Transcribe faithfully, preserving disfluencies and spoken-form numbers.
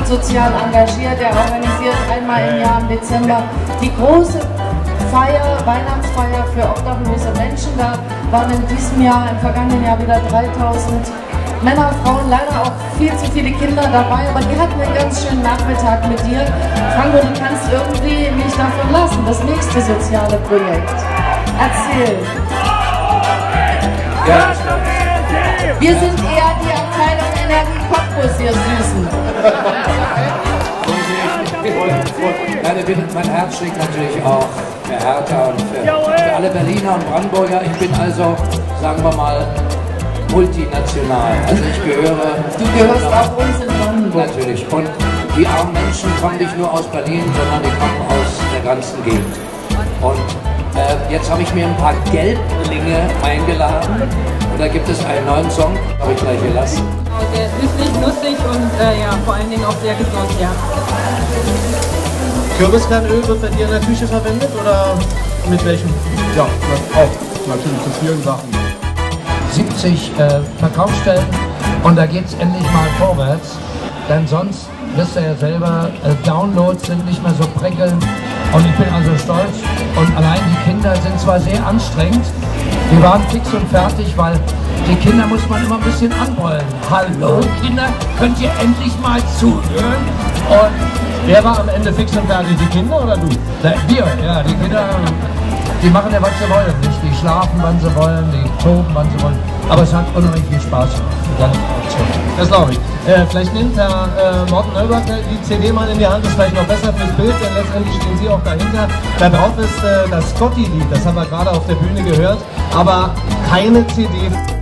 sozial engagiert. Er organisiert einmal im Jahr im Dezember die große Feier, Weihnachtsfeier für obdachlose Menschen. Da waren in diesem Jahr, im vergangenen Jahr wieder dreitausend Männer, Frauen, leider auch viel zu viele Kinder dabei, aber die hatten einen ganz schönen Nachmittag mit dir. Franco, du kannst irgendwie mich davon lassen, das nächste soziale Projekt. Erzähl. Ja. Wir sind eher die Abteilung Energie Cottbus, ihr Süßen. Mein Herz schlägt natürlich auch für Hertha und für, für alle Berliner und Brandenburger. Ich bin also, sagen wir mal, multinational. Also ich gehöre... Du gehörst auch uns in Brandenburg. Natürlich. Und die armen Menschen kommen nicht nur aus Berlin, sondern die kommen aus der ganzen Gegend. Und äh, jetzt habe ich mir ein paar Gelblinge eingeladen. Und da gibt es einen neuen Song, habe ich gleich gelassen. Der ist süßlich, lustig und äh, ja, vor allen Dingen auch sehr gesund, ja. Kürbiskernöl wird bei dir in der Küche verwendet oder mit welchem? Ja, auch. Natürlich zu vielen Sachen. siebzig äh, Verkaufsstellen und da geht es endlich mal vorwärts, denn sonst, wisst ihr ja selber, äh, Downloads sind nicht mehr so prickelnd und ich bin also stolz und allein die Kinder sind zwar sehr anstrengend, wir waren fix und fertig, weil die Kinder muss man immer ein bisschen anbrüllen. Hallo Kinder, könnt ihr endlich mal zuhören? Und wer war am Ende fix und fertig, die Kinder oder du? da, wir, ja, die Kinder, die machen ja was sie wollen, nicht? Die schlafen, wann sie wollen, die toben, wann sie wollen. Aber es hat unheimlich viel Spaß gemacht. Das glaube ich. Äh, vielleicht nimmt Herr äh, Morten Nöllberg die C D mal in die Hand, ist vielleicht noch besser fürs Bild, denn letztendlich stehen Sie auch dahinter. Da drauf ist äh, das Scotty-Lied, das haben wir gerade auf der Bühne gehört, aber keine C D.